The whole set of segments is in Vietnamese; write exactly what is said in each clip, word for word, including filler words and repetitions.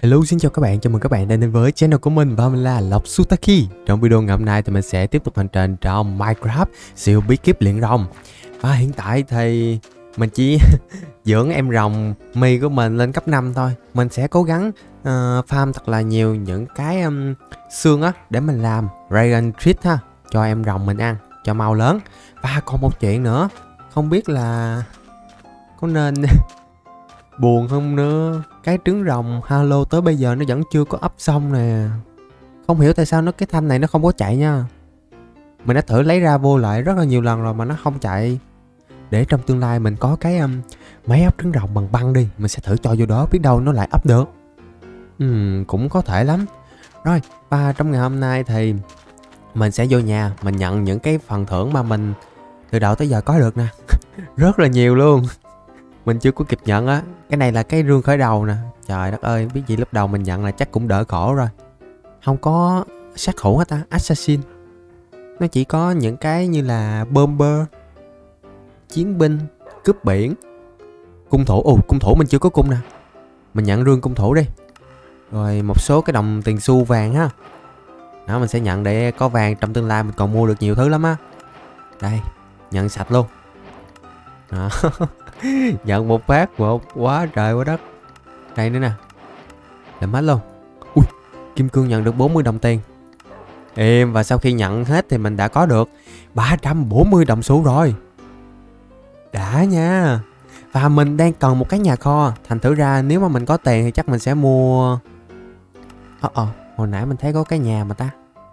Hello, xin chào các bạn, chào mừng các bạn đã đến với channel của mình và mình là Lộc Sutaki. Trong video ngày hôm nay thì mình sẽ tiếp tục hành trình trong Minecraft siêu bí kíp luyện rồng. Và hiện tại thì mình chỉ dưỡng em rồng mi của mình lên cấp năm thôi. Mình sẽ cố gắng uh, farm thật là nhiều những cái um, xương á để mình làm Dragon Treat ha, cho em rồng mình ăn cho mau lớn. Và còn một chuyện nữa, không biết là có nên buồn không nữa. Cái trứng rồng Halo tới bây giờ nó vẫn chưa có ấp xong nè. Không hiểu tại sao nó cái thanh này nó không có chạy nha. Mình đã thử lấy ra vô lại rất là nhiều lần rồi mà nó không chạy. Để trong tương lai mình có cái um, máy ấp trứng rồng bằng băng đi, mình sẽ thử cho vô đó, biết đâu nó lại ấp được. uhm, Cũng có thể lắm. Rồi, và trong ngày hôm nay thì mình sẽ vô nhà, mình nhận những cái phần thưởng mà mình từ đầu tới giờ có được nè. Rất là nhiều luôn. Mình chưa có kịp nhận á. Cái này là cái rương khởi đầu nè. Trời đất ơi, biết gì lúc đầu mình nhận là chắc cũng đỡ khổ rồi. Không có sát thủ hết ta, assassin. Nó chỉ có những cái như là bomber, chiến binh, cướp biển, cung thủ. Ồ, cung thủ mình chưa có cung nè. Mình nhận rương cung thủ đi. Rồi một số cái đồng tiền xu vàng ha. Đó, mình sẽ nhận để có vàng trong tương lai mình còn mua được nhiều thứ lắm á. Đây, nhận sạch luôn. Đó. Nhận một phát một, quá trời quá đất. Đây nữa nè, làm hết luôn. Ui, kim cương nhận được bốn mươi đồng tiền. Êm, và sau khi nhận hết thì mình đã có được ba trăm bốn mươi đồng xu rồi. Đã nha. Và mình đang cần một cái nhà kho. Thành thử ra nếu mà mình có tiền thì chắc mình sẽ mua. Ờ ờ, hồi nãy mình thấy có cái nhà mà ta.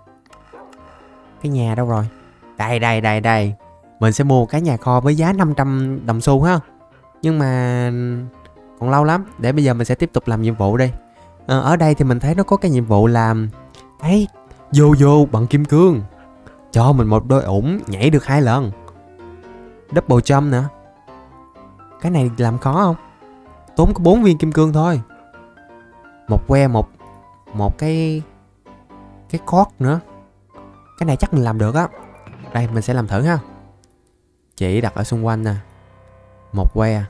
Cái nhà đâu rồi? Đây đây đây đây. Mình sẽ mua cái nhà kho với giá năm trăm đồng xu ha. Nhưng mà còn lâu lắm. Để bây giờ mình sẽ tiếp tục làm nhiệm vụ đi. à, Ở đây thì mình thấy nó có cái nhiệm vụ làm ấy, vô vô bằng kim cương. Cho mình một đôi ủng nhảy được hai lần. Double jump nữa. Cái này làm khó không? Tốn có bốn viên kim cương thôi. Một que, một Một cái Cái cốt nữa. Cái này chắc mình làm được á. Đây mình sẽ làm thử ha. Chỉ đặt ở xung quanh nè. Một que,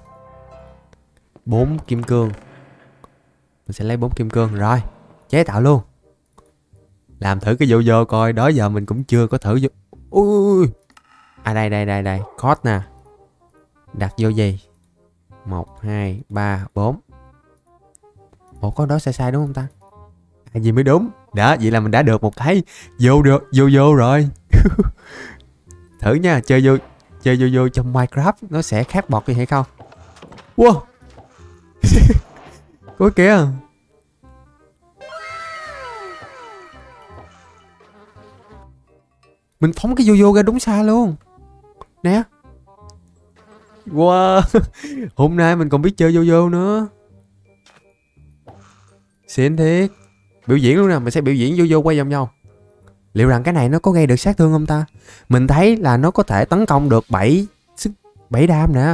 bốn kim cương. Mình sẽ lấy bốn kim cương. Rồi, chế tạo luôn. Làm thử cái vô vô coi. Đó giờ mình cũng chưa có thử vô. Ui. À đây đây đây đây. Code nè. Đặt vô gì? Một, hai, ba, bốn. Ủa có đó sai sai đúng không ta? À, gì mới đúng. Đó, vậy là mình đã được một cái vô được vô vô rồi. Thử nha, chơi vô Chơi vô vô trong Minecraft nó sẽ khác bọt gì hay không? Wow. Có kìa. Mình phóng cái vô vô ra đúng xa luôn. Nè. Wow. Hôm nay mình còn biết chơi vô vô nữa. Xịn thiệt. Biểu diễn luôn nè, mình sẽ biểu diễn vô vô quay vòng vòng. Liệu rằng cái này nó có gây được sát thương không ta? Mình thấy là nó có thể tấn công được bảy sức bảy đam nè.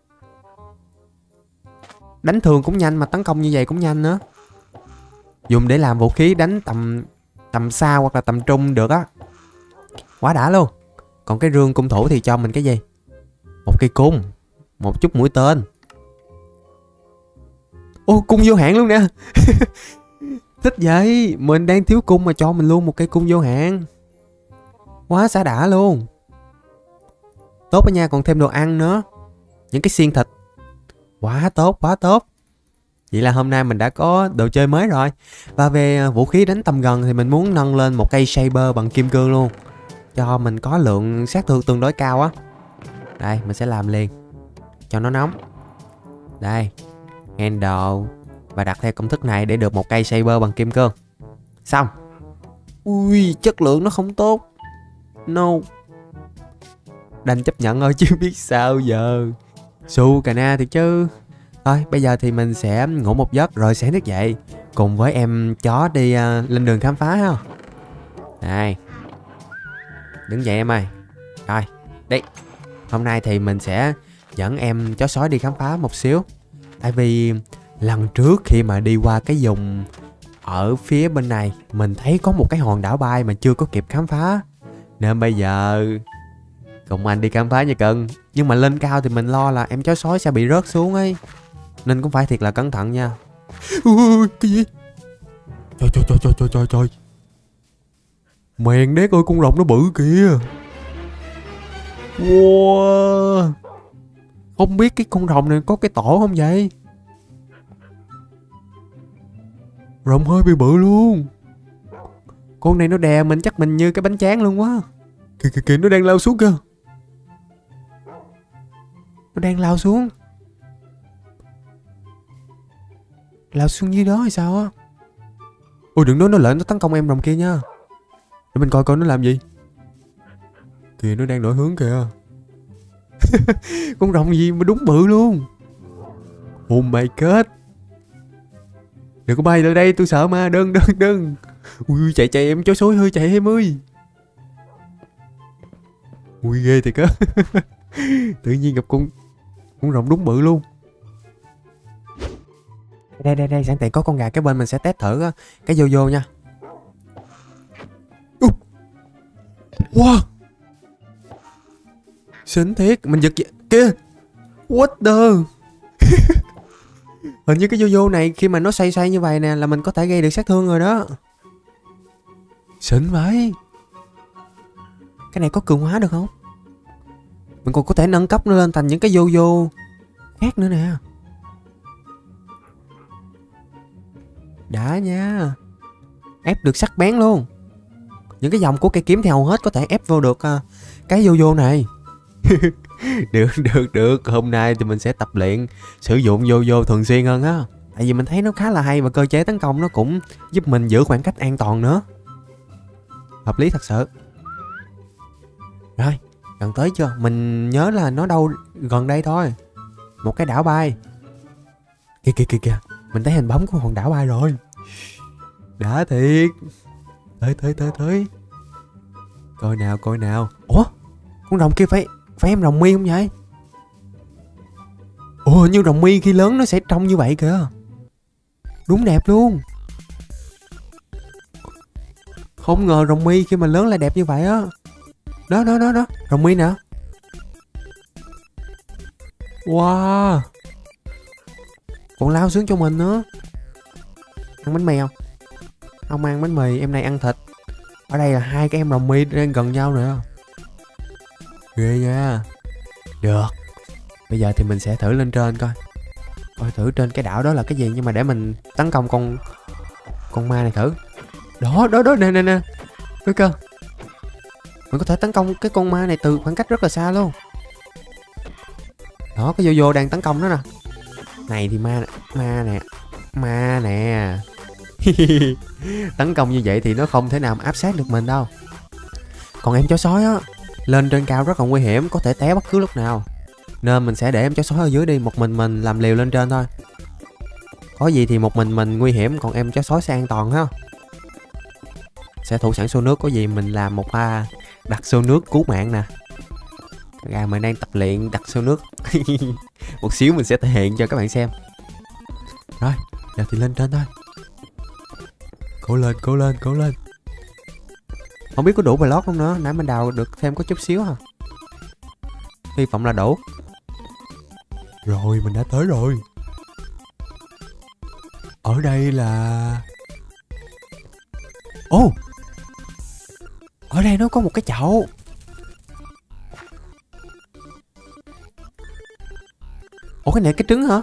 Đánh thường cũng nhanh mà tấn công như vậy cũng nhanh nữa. Dùng để làm vũ khí đánh tầm tầm xa hoặc là tầm trung được á. Quá đã luôn. Còn cái rương cung thủ thì cho mình cái gì? Một cây cung, một chút mũi tên. Ô, cung vô hạn luôn nè. Thích vậy. Mình đang thiếu cung mà cho mình luôn một cây cung vô hạn. Quá xả đã luôn. Tốt đó nha, còn thêm đồ ăn nữa. Những cái xiên thịt. Quá tốt, quá tốt. Vậy là hôm nay mình đã có đồ chơi mới rồi. Và về vũ khí đánh tầm gần thì mình muốn nâng lên một cây saber bằng kim cương luôn. Cho mình có lượng sát thương tương đối cao á. Đây, mình sẽ làm liền. Cho nó nóng. Đây. Handle. Và đặt theo công thức này để được một cây saber bằng kim cương. Xong. Ui, chất lượng nó không tốt. No. Đành chấp nhận thôi chứ biết sao giờ. Su cà na thiệt chứ. Thôi bây giờ thì mình sẽ ngủ một giấc rồi sáng thức dậy cùng với em chó đi uh, lên đường khám phá ha. Đây. Đứng dậy em ơi. Rồi, đi. Hôm nay thì mình sẽ dẫn em chó sói đi khám phá một xíu. Tại vì lần trước khi mà đi qua cái vùng ở phía bên này, mình thấy có một cái hòn đảo bay mà chưa có kịp khám phá. Nên bây giờ cùng anh đi khám phá nha cưng. Nhưng mà lên cao thì mình lo là em chó sói sẽ bị rớt xuống ấy. Nên cũng phải thiệt là cẩn thận nha. Ui, cái gì? Trời trời trời trời trời trời trời. Mèn đét ơi, con rồng nó bự kìa. Wow. Không biết cái con rồng này có cái tổ không vậy? Rồng hơi bị bự luôn. Con này nó đè mình chắc mình như cái bánh tráng luôn quá. Kìa kìa kìa, nó đang lao xuống kìa. Nó đang lao xuống. Lao xuống dưới đó hay sao á? Ôi đừng nói nó lệnh nó tấn công em rồng kia nha. Để mình coi coi nó làm gì. Kìa nó đang đổi hướng kìa. Con rồng gì mà đúng bự luôn. Oh my god. Đừng có bay lại đây, tôi sợ ma. Đừng đừng đừng. Ui chạy chạy em chó sói hơi, chạy em ơi. Ui ghê thiệt á. Tự nhiên gặp con con rồng đúng bự luôn. Đây đây đây, sẵn tiện có con gà cái bên mình sẽ test thử cái vô vô nha. uh. Wow. Xinh thiệt, mình giật kia. What the. Hình như cái vô vô này khi mà nó xoay xoay như vậy nè là mình có thể gây được sát thương rồi đó. Xịn vậy. Cái này có cường hóa được không? Mình còn có thể nâng cấp nó lên thành những cái vô vô khác nữa nè. Đã nha. Ép được sắc bén luôn. Những cái dòng của cây kiếm thì hầu hết có thể ép vô được uh, cái vô vô này. Được được được. Hôm nay thì mình sẽ tập luyện sử dụng vô vô thường xuyên hơn á. Tại vì mình thấy nó khá là hay và cơ chế tấn công nó cũng giúp mình giữ khoảng cách an toàn nữa. Hợp lý thật sự. Rồi, gần tới chưa? Mình nhớ là nó đâu gần đây thôi. Một cái đảo bay. Kìa kìa kìa kìa. Mình thấy hình bóng của hòn đảo bay rồi. Đã thiệt. Tới tới tới tới. Coi nào coi nào. Ủa? Con rồng kia phải phải em rồng mi không vậy? Ồ, như rồng mi khi lớn nó sẽ trông như vậy kìa. Đúng đẹp luôn. Không ngờ rồng mi khi mà lớn lại đẹp như vậy á. Đó đó đó đó, rồng mi nè. Wow. Còn lao xuống cho mình nữa. Ăn bánh mì không? Không ăn bánh mì, em này ăn thịt. Ở đây là hai cái em rồng mi đang gần nhau nữa. Ghê nha. Được. Bây giờ thì mình sẽ thử lên trên coi. Coi thử trên cái đảo đó là cái gì. Nhưng mà để mình tấn công con Con ma này thử. Đó đó đó, nè nè nè. Thấy cơ. Mình có thể tấn công cái con ma này từ khoảng cách rất là xa luôn. Đó, cái vô vô đang tấn công nó nè. Này thì ma Ma nè. Ma nè. Tấn công như vậy thì nó không thể nào áp sát được mình đâu. Còn em chó sói á, lên trên cao rất là nguy hiểm, có thể té bất cứ lúc nào. Nên mình sẽ để em chó sói ở dưới đi. Một mình mình làm liều lên trên thôi. Có gì thì một mình mình nguy hiểm, còn em chó sói sẽ an toàn ha. Sẽ thủ sẵn xô nước, có gì mình làm một pha đặt xô nước cứu mạng nè. Gà mình đang tập luyện đặt xô nước. Một xíu mình sẽ thể hiện cho các bạn xem. Rồi, giờ thì lên trên thôi. Cố lên, cố lên, cố lên. Không biết có đủ block không nữa. Nãy mình đào được thêm có chút xíu hả? Hy vọng là đủ. Rồi, mình đã tới rồi. Ở đây là... Ồ! Oh! Ở đây nó có một cái chậu. Ủa, cái này cái trứng hả?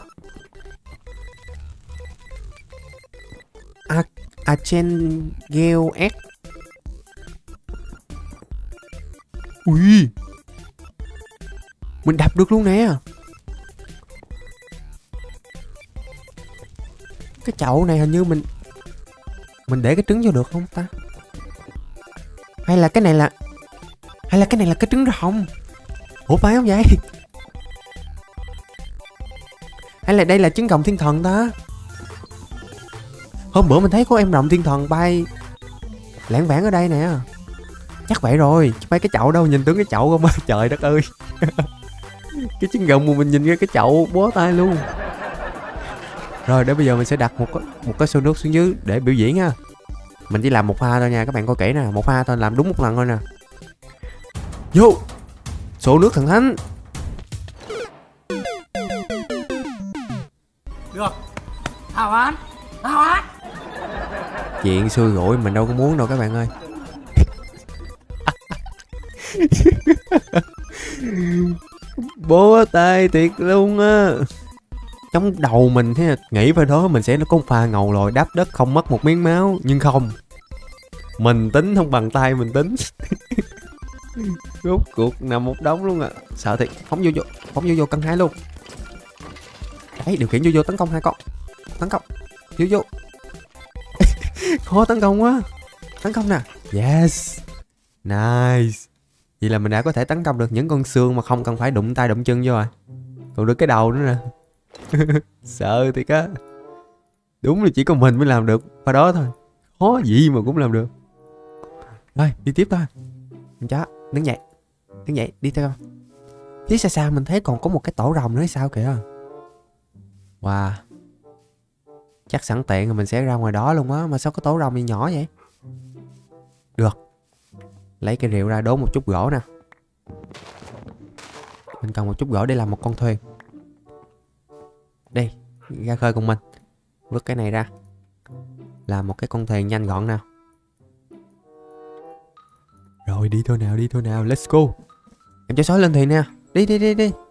A Archangel S. Ui, mình đập được luôn nè. Cái chậu này hình như mình Mình để cái trứng vô được không ta? Hay là cái này là Hay là cái này là cái trứng rồng? Ủa phải không vậy? Hay là đây là trứng rồng thiên thần ta? Hôm bữa mình thấy có em rồng thiên thần bay lảng vảng ở đây nè. Chắc vậy rồi, chứ phải cái chậu đâu, nhìn tướng cái chậu không á. Trời đất ơi. Cái trứng rồng mà mình nhìn ra cái chậu bó tay luôn. Rồi để bây giờ mình sẽ đặt một cái, một cái xô nước xuống dưới để biểu diễn ha. Mình chỉ làm một pha thôi nha, các bạn coi kỹ nè. Một pha thôi, làm đúng một lần thôi nè. Vô xô nước thần thánh. Được. Hào án. Hào án. Chuyện xui rủi mình đâu có muốn đâu các bạn ơi. Bó tay thiệt luôn á. Trong đầu mình thế nghĩ vào đó mình sẽ nó có một pha ngầu lồi đáp đất không mất một miếng máu. Nhưng không, mình tính không bằng tay mình tính. Rốt cuộc nằm một đống luôn à. Sợ thiệt. Phóng vô vô Phóng vô vô cân hai luôn. Đấy, điều khiển vô vô tấn công hai con. Tấn công vô vô. Khó tấn công quá. Tấn công nè. Yes. Nice. Vậy là mình đã có thể tấn công được những con xương mà không cần phải đụng tay đụng chân vô rồi. Còn được cái đầu nữa nè. Sợ thiệt á. Đúng là chỉ có mình mới làm được qua đó thôi. Khó gì mà cũng làm được. Rồi đi tiếp thôi. Con chó đứng dậy. Đứng dậy đi theo con. Phía xa xa mình thấy còn có một cái tổ rồng nữa sao kìa. Wow. Chắc sẵn tiện rồi mình sẽ ra ngoài đó luôn á. Mà sao có tổ rồng gì nhỏ vậy? Được. Lấy cây rìu ra đốn một chút gỗ nè. Mình cần một chút gỗ để làm một con thuyền. Đi, ra khơi cùng mình. Vứt cái này ra. Làm một cái con thuyền nhanh gọn nào. Rồi đi thôi nào, đi thôi nào, let's go. Em cho sói lên thuyền nè. Đi đi đi đi.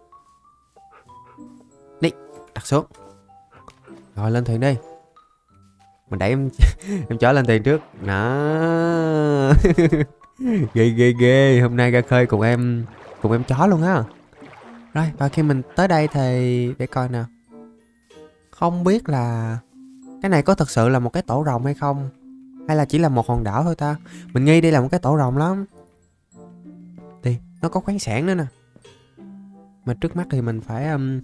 Đi, đặt xuống. Rồi lên thuyền đi. Mình đẩy em em chó lên thuyền trước. Đó. Ghê ghê ghê. Hôm nay ra khơi cùng em Cùng em chó luôn á. Rồi và khi mình tới đây thì để coi nào. Không biết là cái này có thật sự là một cái tổ rồng hay không, hay là chỉ là một hòn đảo thôi ta. Mình nghi đây là một cái tổ rồng lắm. Thì nó có khoáng sản nữa nè. Mà trước mắt thì mình phải um,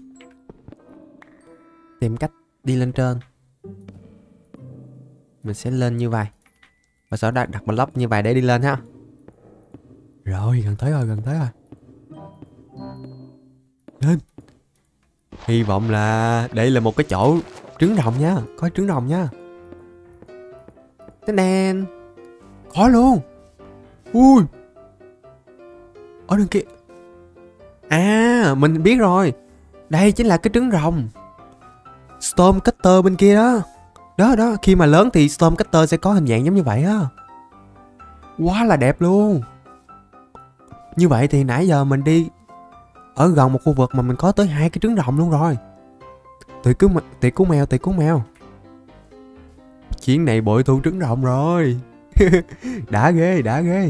tìm cách đi lên trên. Mình sẽ lên như vậy. Và sau đó đặt block như vậy để đi lên ha. Rồi gần tới rồi, gần tới rồi. Lên. Hy vọng là đây là một cái chỗ trứng rồng nha. Có trứng rồng nha. Tên đen. Có luôn. Ui. Ở đằng kia. À mình biết rồi. Đây chính là cái trứng rồng Stormcatcher bên kia đó. Đó đó, khi mà lớn thì Stormcatcher sẽ có hình dạng giống như vậy á. Quá là đẹp luôn. Như vậy thì nãy giờ mình đi ở gần một khu vực mà mình có tới hai cái trứng rồng luôn rồi. Tuyệt cứu tuyệt cứu mèo, tuyệt cứu mèo. Chuyến này bội thu trứng rồng rồi. Đã ghê, đã ghê.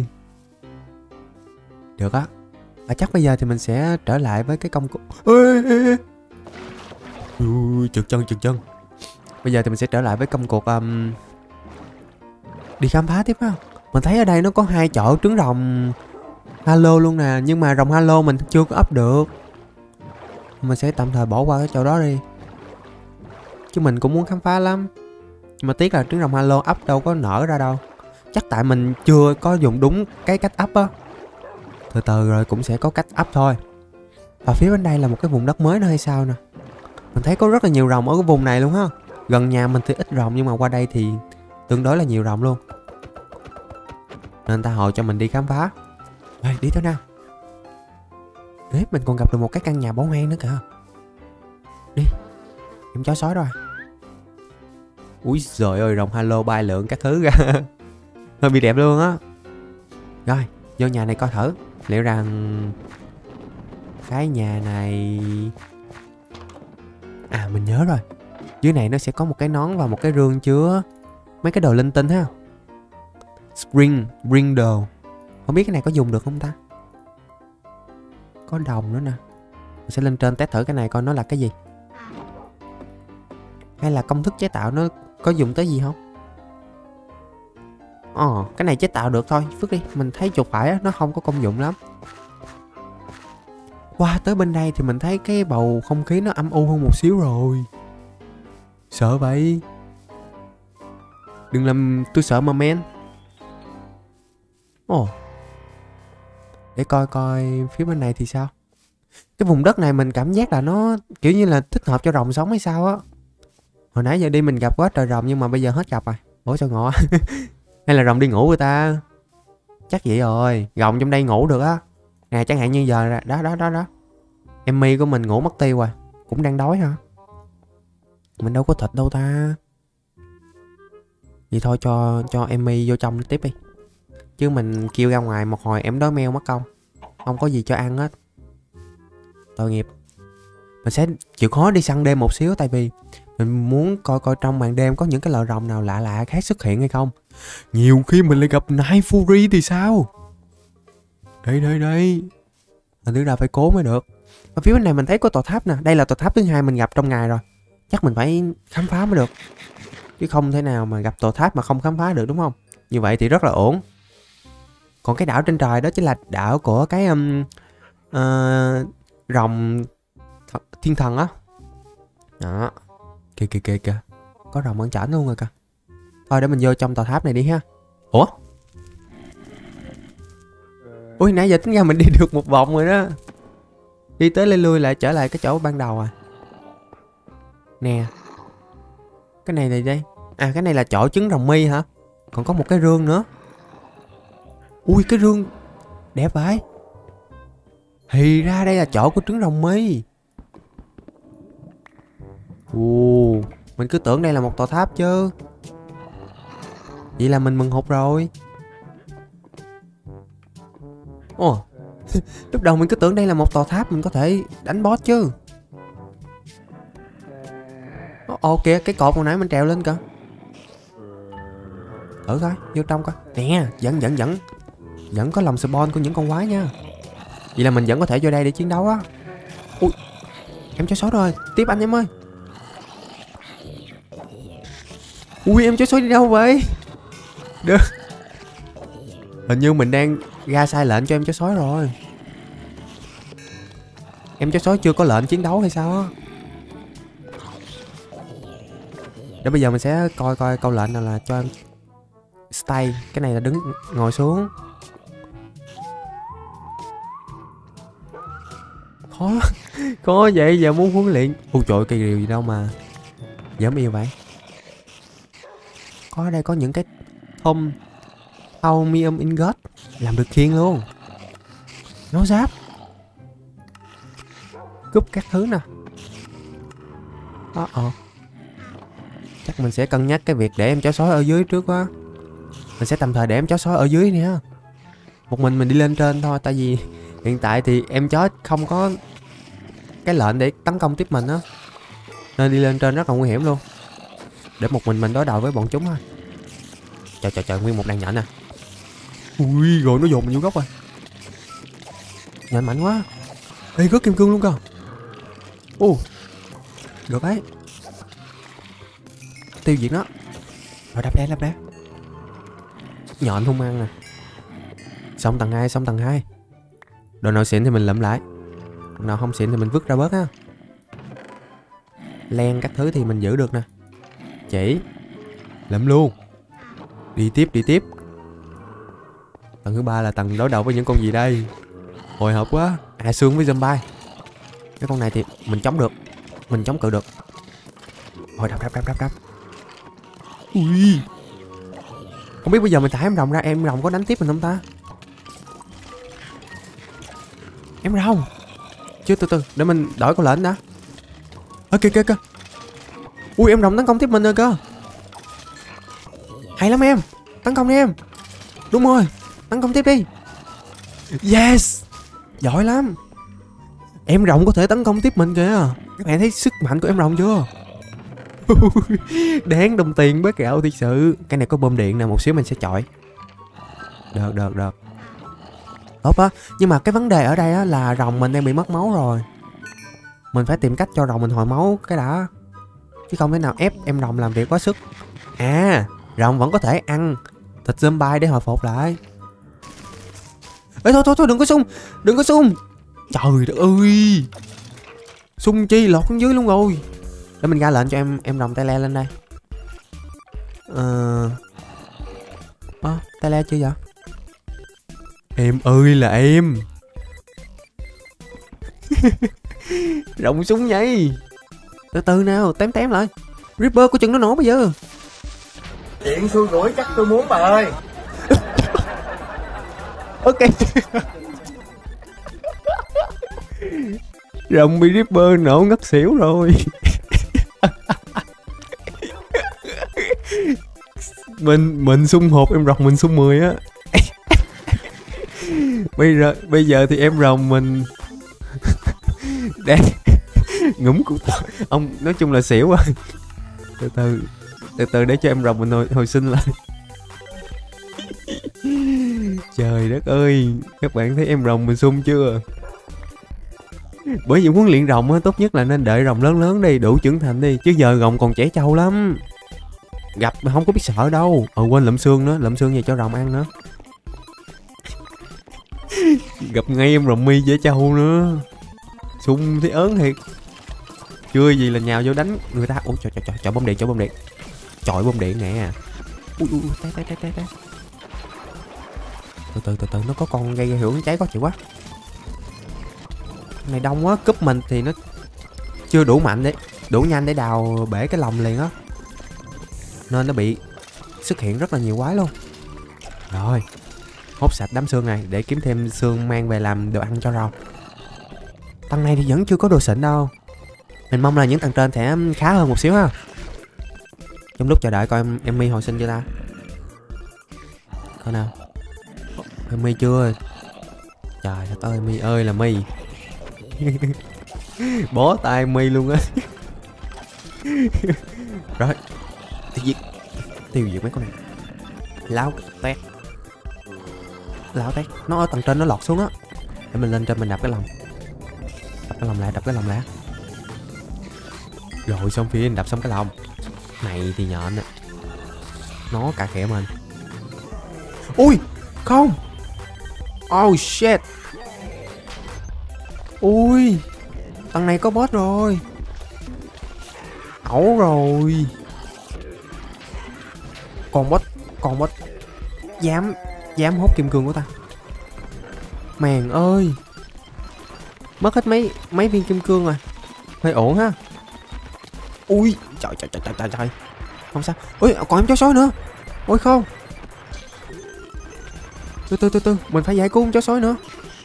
Được á. À, chắc bây giờ thì mình sẽ trở lại với cái công cụ. Ê, ê, ê. Ui, trượt chân, trượt chân. Bây giờ thì mình sẽ trở lại với công cuộc um, đi khám phá tiếp á. Mình thấy ở đây nó có hai chỗ trứng rồng halo luôn nè. Nhưng mà rồng halo mình chưa có up được. Mình sẽ tạm thời bỏ qua cái chỗ đó đi. Chứ mình cũng muốn khám phá lắm. Nhưng mà tiếc là trứng rồng halo up đâu có nở ra đâu. Chắc tại mình chưa có dùng đúng cái cách up á. Từ từ rồi cũng sẽ có cách up thôi. Và phía bên đây là một cái vùng đất mới nữa hay sao nè. Mình thấy có rất là nhiều rồng ở cái vùng này luôn ha. Gần nhà mình thì ít rồng nhưng mà qua đây thì tương đối là nhiều rồng luôn. Nên ta hồi cho mình đi khám phá. Rồi đi thôi nào. Đấy, mình còn gặp được một cái căn nhà bỏ hoang nữa kìa. Đi. Em chó sói rồi. Úi giời ơi, rồng halo bay lượn các thứ ra. Hơi bị đẹp luôn á. Rồi, vô nhà này coi thử. Liệu rằng cái nhà này... À mình nhớ rồi. Dưới này nó sẽ có một cái nón và một cái rương chứa mấy cái đồ linh tinh ha. Spring, bring đồ. Không biết cái này có dùng được không ta? Có đồng nữa nè. Mình sẽ lên trên test thử cái này coi nó là cái gì. Hay là công thức chế tạo nó có dùng tới gì không? Ồ, oh, cái này chế tạo được thôi. Phước đi, mình thấy chuột phải á, nó không có công dụng lắm. Qua tới bên đây thì mình thấy cái bầu không khí nó âm u hơn một xíu rồi. Sợ vậy. Đừng làm tôi sợ mà men. Ồ oh. Để coi coi phía bên này thì sao. Cái vùng đất này mình cảm giác là nó kiểu như là thích hợp cho rồng sống hay sao á. Hồi nãy giờ đi mình gặp quá trời rồng nhưng mà bây giờ hết gặp rồi. Ủa sao ngộ. Hay là rồng đi ngủ người ta. Chắc vậy rồi. Rồng trong đây ngủ được á. Nè chẳng hạn như giờ đó đó đó đó. Emmy của mình ngủ mất tiêu rồi. Cũng đang đói hả? Mình đâu có thịt đâu ta. Vậy thôi cho cho Emmy vô trong tiếp đi. Chứ mình kêu ra ngoài một hồi em đói meo mất công. Không có gì cho ăn hết. Tội nghiệp. Mình sẽ chịu khó đi săn đêm một xíu. Tại vì mình muốn coi coi trong màn đêm có những cái loại rồng nào lạ lạ khác xuất hiện hay không. Nhiều khi mình lại gặp Night Fury thì sao? Đây đây đây. Hình như là phải cố mới được. Ở phía bên này mình thấy có tòa tháp nè. Đây là tòa tháp thứ hai mình gặp trong ngày rồi. Chắc mình phải khám phá mới được. Chứ không thể nào mà gặp tòa tháp mà không khám phá được, đúng không? Như vậy thì rất là ổn. Còn cái đảo trên trời đó chính là đảo của cái um, uh, rồng th thiên thần á. Đó. Kìa kìa kìa kìa. Có rồng ăn chảnh luôn rồi kìa. Thôi để mình vô trong tòa tháp này đi ha. Ủa? Ui, nãy giờ tính ra mình đi được một vòng rồi đó. Đi tới lên lui lại trở lại cái chỗ ban đầu à. Nè. Cái này này đây. À, cái này là chỗ trứng rồng mi hả? Còn có một cái rương nữa. Ui, cái rương đẹp vậy. Thì ra đây là chỗ của trứng rồng mi. Ồ, mình cứ tưởng đây là một tòa tháp chứ. Vậy là mình mừng hụt rồi. Ồ, lúc đầu mình cứ tưởng đây là một tòa tháp mình có thể đánh boss chứ. Ồ kìa, cái cột hồi nãy mình trèo lên kìa. Thử coi, vô trong coi. Nè, vẫn vẫn vẫn vẫn có lòng spawn của những con quái nha. Vậy là mình vẫn có thể vô đây để chiến đấu á. Ui, em chó sói rồi. Tiếp anh em ơi. Ui, em chó sói đi đâu vậy? Được. Hình như mình đang ra sai lệnh cho em chó sói rồi. Em chó sói chưa có lệnh chiến đấu hay sao á. Để bây giờ mình sẽ coi coi câu lệnh nào là cho em stay. Cái này là đứng ngồi xuống. Khó. Khó vậy giờ muốn huấn luyện. Ôi trời, cây rìu gì đâu mà dám yêu vậy. Có ở đây có những cái thông Chromium ingot. Làm được khiên luôn. Nó giáp. Cúp các thứ nè. Đó, ờ. Chắc mình sẽ cân nhắc cái việc để em chó sói ở dưới trước quá. Mình sẽ tạm thời để em chó sói ở dưới nè. Một mình mình đi lên trên thôi. Tại vì hiện tại thì em chó không có cái lệnh để tấn công tiếp mình á. Nên đi lên trên rất là nguy hiểm luôn. Để một mình mình đối đầu với bọn chúng thôi. Trời trời trời, nguyên một đàn nhện nè. Ui, rồi nó dồn mình vô góc rồi. Nhện mạnh quá. Ê, rớt kim cương luôn cơ. Ồ, được đấy. Tiêu diệt nó. Rồi đập đá đập đá. Nhện hung ăn nè. Xong tầng hai, xong tầng hai. Đồ nào xịn thì mình lượm lại. Đồ nào không xịn thì mình vứt ra bớt ha. Len các thứ thì mình giữ được nè. Chỉ lượm luôn. Đi tiếp đi tiếp. Tầng thứ ba là tầng đối đầu với những con gì đây? Hồi hộp quá. À, xương với zombie. Cái con này thì mình chống được. Mình chống cự được. Rồi đập đập đập đập đập. Ui. Không biết bây giờ mình thả em rồng ra, em rồng có đánh tiếp mình không ta? Em rồng. Chưa, từ từ, để mình đổi câu lệnh đã. Ơ kìa kìa kìa. Ui, em rồng tấn công tiếp mình rồi cơ. Hay lắm em. Tấn công đi em. Đúng rồi, tấn công tiếp đi. Yes. Giỏi lắm. Em rồng có thể tấn công tiếp mình kìa. Các bạn thấy sức mạnh của em rồng chưa? Đáng đồng tiền bớt gạo thiệt sự. Cái này có bơm điện nè, một xíu mình sẽ chọi. Được được được. Tốt á. Nhưng mà cái vấn đề ở đây á là rồng mình đang bị mất máu rồi. Mình phải tìm cách cho rồng mình hồi máu cái đã. Chứ không thể nào ép em rồng làm việc quá sức. À, rồng vẫn có thể ăn thịt zombie để hồi phục lại. Ê thôi thôi thôi, đừng có sung. Đừng có sung. Trời đất ơi. Sung chi lọt xuống dưới luôn rồi. Để mình ra lệnh cho em em rồng tay le lên đây. Ờ à, tay le chưa vậy? Em ơi là em. Rộng súng nhảy. Từ từ nào, tém tém lại. Ripper của chừng nó nổ bây giờ. Chuyện xui rủi chắc tôi muốn bà ơi. Ok. Rồng bị Ripper nổ ngất xỉu rồi. Mình mình xung hộp em rồng mình xung mười á. Bây giờ bây giờ thì em rồng mình đang ngủm cụ ông, nói chung là xỉu rồi. Từ từ từ từ để cho em rồng mình hồi, hồi sinh lại. Trời đất ơi, các bạn thấy em rồng mình sung chưa? Bởi vì huấn luyện rồng á, tốt nhất là nên đợi rồng lớn lớn đi, đủ trưởng thành đi, chứ giờ rồng còn trẻ trâu lắm. Gặp mà không có biết sợ đâu. Ờ quên lụm xương nữa, lụm xương về cho rồng ăn nữa. Gặp ngay em rồng mi dễ trâu nữa. Sung thấy ớn thiệt. Chưa gì là nhào vô đánh người ta. Ủa trời trời trời, trời bom điện, trời bom điện. Trời bom điện nè. Ui ui té té té té té. Từ từ từ từ nó có con gây hiệu ứng cháy có chịu quá. Này đông quá, cúp mình thì nó chưa đủ mạnh đấy, đủ nhanh để đào bể cái lồng liền á. Nên nó bị xuất hiện rất là nhiều quái luôn. Rồi, hốt sạch đám xương này để kiếm thêm xương mang về làm đồ ăn cho rau. Tầng này thì vẫn chưa có đồ xịn đâu. Mình mong là những tầng trên sẽ khá hơn một xíu ha. Trong lúc chờ đợi coi em, em mi hồi sinh chưa ta. Coi nào. Em mi chưa. Trời đất ơi, mi ơi là mi. Bó tay mi luôn á. Rồi, tiêu diệt. Tiêu diệt mấy con này. Láo tét. Láo tét. Nó ở tầng trên nó lọt xuống á. Để mình lên trên mình đập cái lồng. Đập cái lồng lại, đập cái lồng lại. Rồi xong phía đập xong cái lồng. Này thì nhện nè. Nó cả kẻ mình. Ui, không. Oh shit. Ui, tầng này có boss rồi. Ẩu rồi. Còn boss, còn boss dám dám hút kim cương của ta. Mèn ơi, mất hết mấy mấy viên kim cương rồi. Hơi ổn ha. Ui, trời trời trời trời trời. Không sao. Ui, còn em chó sói nữa. Ôi không. Từ từ từ từ, mình phải giải cứu con chó sói nữa.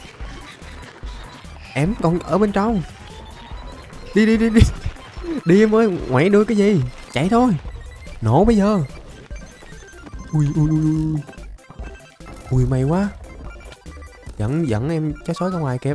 Em còn ở bên trong. Đi đi đi đi. Đi em ơi, ngoảy đuôi cái gì. Chạy thôi. Nổ bây giờ. Ui ui ui. Ui may quá. Dẫn dẫn em chó sói ra ngoài kịp.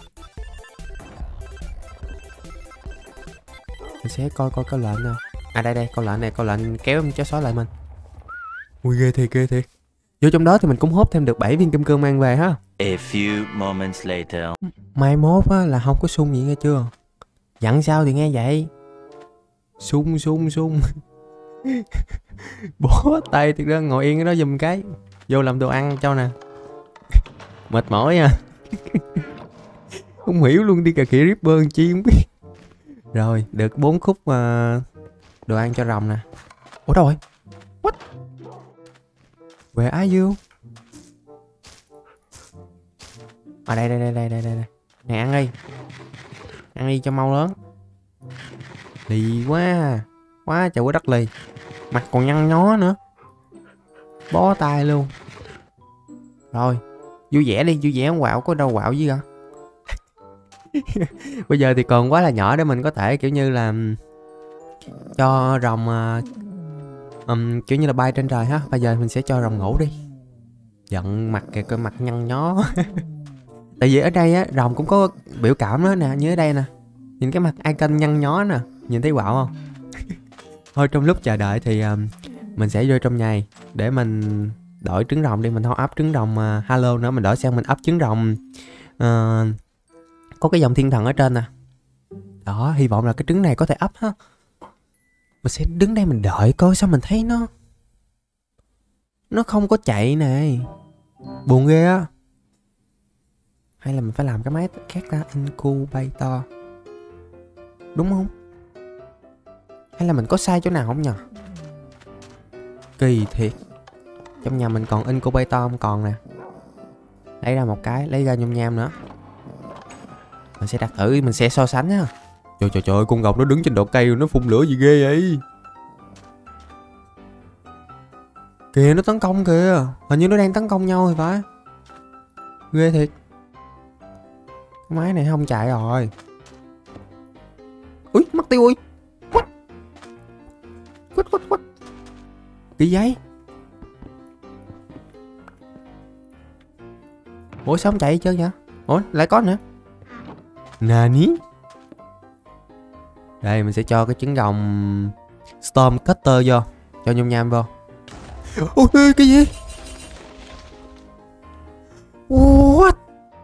Mình sẽ coi coi câu lệnh nào. À đây đây, câu lệnh này, câu lệnh kéo em chó sói lại mình. Ui ghê thiệt, ghê thiệt. Vô trong đó thì mình cũng hốt thêm được bảy viên kim cương mang về ha. A few moments later. Mai mốt á là không có sung gì nghe chưa? Dặn sao thì nghe vậy. Sung sung sung. Bó tay thiệt đó, ngồi yên ở đó giùm cái. Vô làm đồ ăn cho nè. Mệt mỏi à. Không hiểu luôn, đi cà khịa Ripper chi không biết. Rồi, được bốn khúc uh, đồ ăn cho rồng nè. Ủa đâu rồi? What? Where are you? À đây đây đây đây đây đây. Nè ăn đi. Ăn đi cho mau lớn. Lì quá. Quá trời quá đất lì. Mặt còn nhăn nhó nữa. Bó tay luôn. Rồi, vui vẻ đi, vui vẻ không quạo, có đâu quạo gì cả. Bây giờ thì còn quá là nhỏ để mình có thể kiểu như là cho rồng uh, um, kiểu như là bay trên trời ha. Bây giờ mình sẽ cho rồng ngủ đi. Giận mặt kìa, coi mặt nhăn nhó. Tại vì ở đây á, rồng cũng có biểu cảm đó nè, như ở đây nè. Nhìn cái mặt icon nhăn nhó nè, nhìn thấy quạo không? Thôi trong lúc chờ đợi thì um, mình sẽ vô trong nhầy để mình đổi trứng rồng đi. Mình không ấp trứng rồng uh, halo nữa, mình đổi sang mình ấp trứng rồng uh, có cái dòng thiên thần ở trên nè. Đó, hy vọng là cái trứng này có thể ấp ha. Mình sẽ đứng đây mình đợi coi sao mình thấy nó Nó không có chạy nè. Buồn ghê á. Hay là mình phải làm cái máy khác ta, incubator. Đúng không? Hay là mình có sai chỗ nào không nhờ? Kỳ thiệt. Trong nhà mình còn incubator không? Còn nè. Lấy ra một cái, lấy ra nhôm nham nữa. Mình sẽ đặt thử, mình sẽ so sánh ha. Trời trời trời, con gọc nó đứng trên đọt cây rồi nó phun lửa gì ghê vậy? Kìa nó tấn công kìa. Hình như nó đang tấn công nhau thì phải. Ghê thiệt. Cái máy này không chạy rồi. Ui mất tiêu ui. Quýt quýt quýt. Cái giấy. Ủa sao không chạy hết trơn vậy? Ủa lại có nữa. Nani? Đây mình sẽ cho cái trứng rồng Storm Cutter vô. Cho nhung nham vô. Ôi cái gì? What?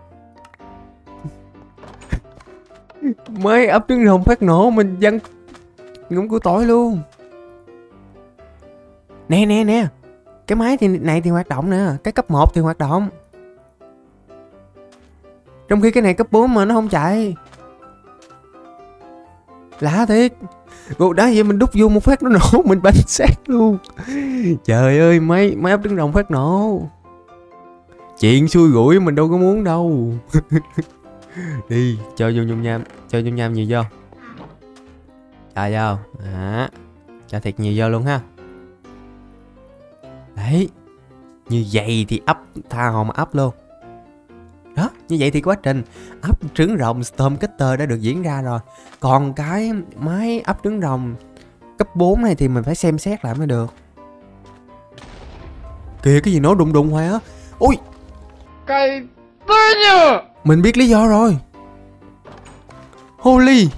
Mới ấp trứng rồng phát nổ mình văng ngúng của tỏi luôn. Nè nè nè. Cái máy thì này thì hoạt động nè. Cái cấp một thì hoạt động. Trong khi cái này cấp bốn mà nó không chạy. Lạ thiệt. Ủa đá vậy mình đút vô một phát nó nổ. Mình bánh xác luôn. Trời ơi máy, máy ấp trứng rồng phát nổ. Chuyện xui rủi mình đâu có muốn đâu. Đi cho vô nhung nham. Cho nhung nham nhiều vô. Cho vô. Đó. Cho thiệt nhiều vô luôn ha. Đấy. Như vậy thì ấp tha hồ mà ấp luôn. Đó, như vậy thì quá trình ấp trứng rồng Storm Cutter đã được diễn ra rồi. Còn cái máy ấp trứng rồng cấp bốn này thì mình phải xem xét lại mới được. Kìa cái gì nó đụng đụng hoài á. Ui Cái tên nhờ. mình biết lý do rồi. Holy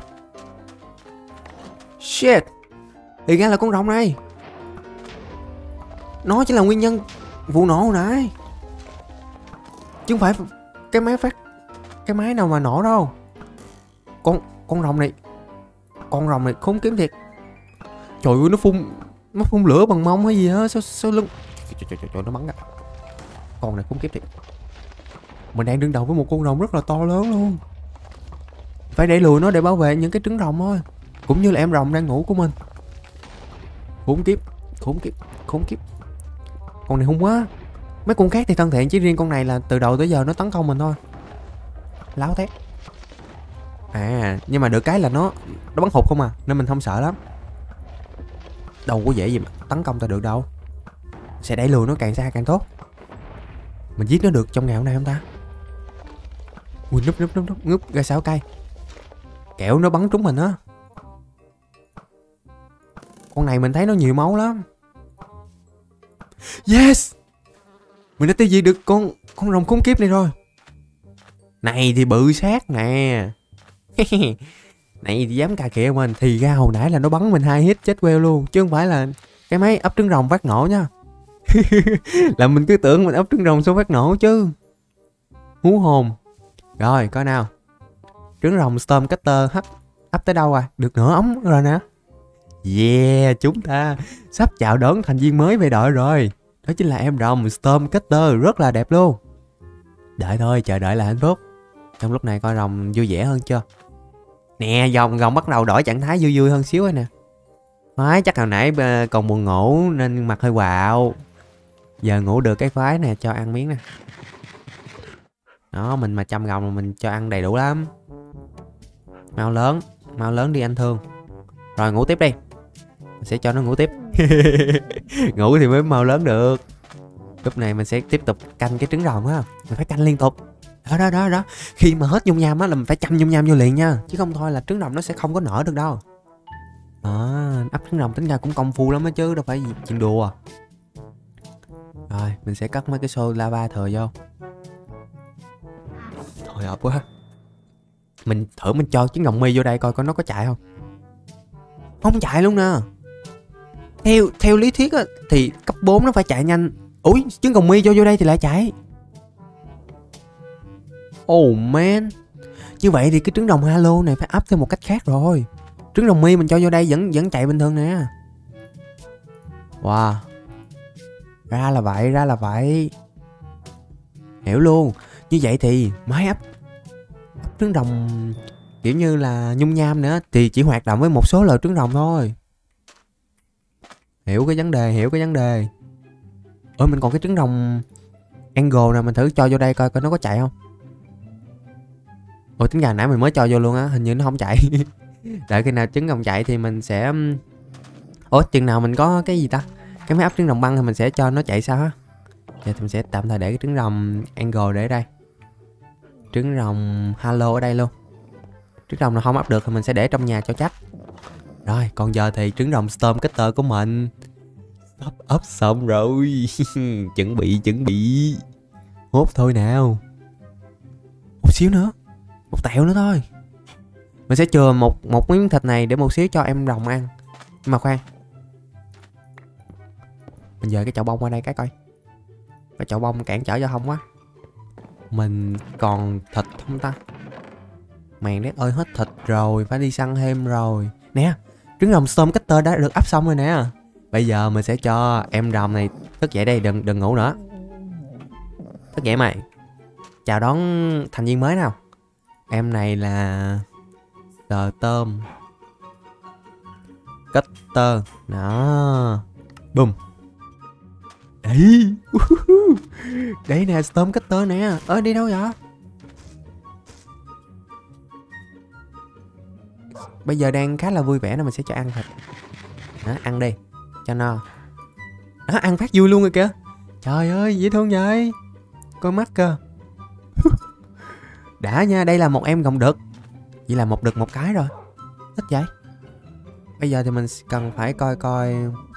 shit. Thì ra là con rồng này. Nó chỉ là nguyên nhân vụ nổ hồi nãy. Chứ không phải cái máy phát cái máy nào mà nổ đâu. Con con rồng này. Con rồng này khốn kiếm thiệt. Trời ơi nó phun nó phun lửa bằng mông hay gì á. Sao sao lưng. Trời trời trời, trời nó bắn ra. Con này khốn kiếp thiệt. Mình đang đương đầu với một con rồng rất là to lớn luôn. Phải đẩy lùi nó để bảo vệ những cái trứng rồng thôi. Cũng như là em rồng đang ngủ của mình. Khốn kiếp. Khốn kiếp. Khốn kiếp. Con này hung quá. Mấy con khác thì thân thiện, chỉ riêng con này là từ đầu tới giờ nó tấn công mình thôi. Láo thét. À nhưng mà được cái là nó nó bắn hụt không à, nên mình không sợ lắm. Đâu có dễ gì mà tấn công ta được đâu. Sẽ đẩy lùi nó càng xa càng tốt. Mình giết nó được trong ngày hôm nay không ta? Ui núp núp núp núp ngúp ra sáu cây. Kẹo nó bắn trúng mình á. Con này mình thấy nó nhiều máu lắm. Yes. Mình đã tiêu diệt được con con rồng khốn kiếp này rồi. Này thì bự sát nè. Này thì dám cà kịa mình. Thì ra hồi nãy là nó bắn mình hai hit chết queo luôn. Chứ không phải là cái máy ấp trứng rồng phát nổ nha. Là mình cứ tưởng mình ấp trứng rồng xong phát nổ chứ. Hú hồn. Rồi coi nào. Trứng rồng Storm Cutter hấp ấp tới đâu à? Được nửa ống rồi nè. Yeah, chúng ta sắp chào đón thành viên mới về đội rồi. Đó chính là em rồng Storm Cutter, rất là đẹp luôn. Đợi thôi, chờ đợi là hạnh phúc. Trong lúc này coi rồng vui vẻ hơn chưa? Nè, dòng rồng bắt đầu đổi trạng thái vui vui hơn xíu rồi nè. Phái chắc hồi nãy còn buồn ngủ nên mặt hơi quạo. Giờ ngủ được cái phái nè, cho ăn miếng nè. Đó, mình mà chăm rồng mình cho ăn đầy đủ lắm. Mau lớn, mau lớn đi anh Thương. Rồi ngủ tiếp đi. Mình sẽ cho nó ngủ tiếp. Ngủ thì mới mau lớn được. Lúc này mình sẽ tiếp tục canh cái trứng rồng á. Mình phải canh liên tục. Đó đó đó đó. Khi mà hết nhung nham á là mình phải chăm nhung nham vô liền nha. Chứ không thôi là trứng rồng nó sẽ không có nở được đâu. À, ấp trứng rồng tính ra cũng công phu lắm á chứ đâu phải gì chuyện đùa. Rồi mình sẽ cất mấy cái xô lava thừa vô. Thôi ợp quá. Mình thử mình cho trứng rồng mi vô đây coi coi nó có chạy không. Không chạy luôn nè. Theo theo lý thuyết á thì cấp bốn nó phải chạy nhanh. Ủi trứng rồng mi cho vô đây thì lại chạy. Oh man. Như vậy thì cái trứng rồng halo này phải ấp theo một cách khác rồi. Trứng rồng mi mình cho vô đây vẫn vẫn chạy bình thường nè. Wow. Ra là vậy, ra là vậy. Hiểu luôn. Như vậy thì máy ấp trứng rồng kiểu như là nhung nham nữa thì chỉ hoạt động với một số loại trứng rồng thôi. Hiểu cái vấn đề, hiểu cái vấn đề. Ôi mình còn cái trứng rồng angle nè, mình thử cho vô đây coi coi nó có chạy không. Ôi tính gà nãy mình mới cho vô luôn á, hình như nó không chạy. Đợi khi nào trứng rồng chạy thì mình sẽ. Ủa chừng nào mình có cái gì ta, cái máy ấp trứng rồng băng thì mình sẽ cho nó chạy sao á. Giờ thì mình sẽ tạm thời để cái trứng rồng angle để ở đây. Trứng rồng halo ở đây luôn. Trứng rồng nào không ấp được thì mình sẽ để trong nhà cho chắc. Rồi còn giờ thì trứng rồng Storm Cutter của mình sắp ấp xong rồi. Chuẩn bị chuẩn bị. Hốt thôi nào. Một xíu nữa, một tẹo nữa thôi. Mình sẽ chừa một một miếng thịt này để một xíu cho em rồng ăn. Nhưng mà khoan, mình dời cái chậu bông qua đây cái coi. Cái chậu bông cản trở giao thông quá. Mình còn thịt không ta? Mèn đét ơi, hết thịt rồi, phải đi săn thêm rồi. Nè, trứng rồng Stormcatcher đã được ấp xong rồi nè. Bây giờ mình sẽ cho em rồng này thức dậy đây, đừng đừng ngủ nữa. Thức dậy mày. Chào đón thành viên mới nào. Em này là tờ tôm Cutter. Đó. Boom. Đấy. Đấy nè, Stormcatcher nè. Ơ đi đâu vậy? Bây giờ đang khá là vui vẻ nên mình sẽ cho ăn thịt. Đó, ăn đi cho no. Đó, ăn phát vui luôn rồi kìa. Trời ơi, dễ thương vậy. Coi mắt cơ. Đã nha, đây là một em gồng đực. Vậy là một đực một cái rồi. Thích vậy. Bây giờ thì mình cần phải coi coi.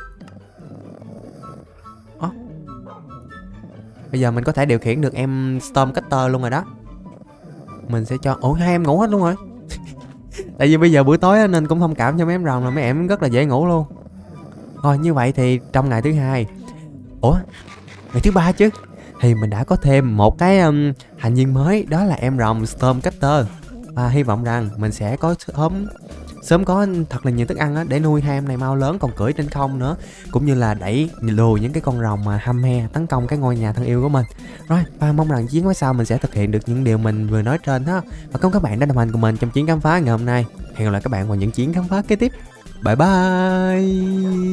Ồ. Bây giờ mình có thể điều khiển được em Stormcatcher luôn rồi đó. Mình sẽ cho... Ủa, hai em ngủ hết luôn rồi. Tại vì bây giờ buổi tối nên cũng thông cảm cho mấy em rồng là mấy em rất là dễ ngủ luôn. Rồi như vậy thì trong ngày thứ hai, ủa ngày thứ ba chứ, thì mình đã có thêm một cái um, thành viên mới, đó là em rồng Stormcatcher. Và hy vọng rằng mình sẽ có sớm sớm có thật là nhiều thức ăn á, để nuôi hai em này mau lớn còn cưỡi trên không nữa, cũng như là đẩy lùi những cái con rồng mà hăm he tấn công cái ngôi nhà thân yêu của mình. Rồi, và mong rằng chuyến quái sau mình sẽ thực hiện được những điều mình vừa nói trên ha. Và cảm ơn các bạn đã đồng hành cùng mình trong chuyến khám phá ngày hôm nay. Hẹn gặp lại các bạn vào những chuyến khám phá kế tiếp. Bye bye.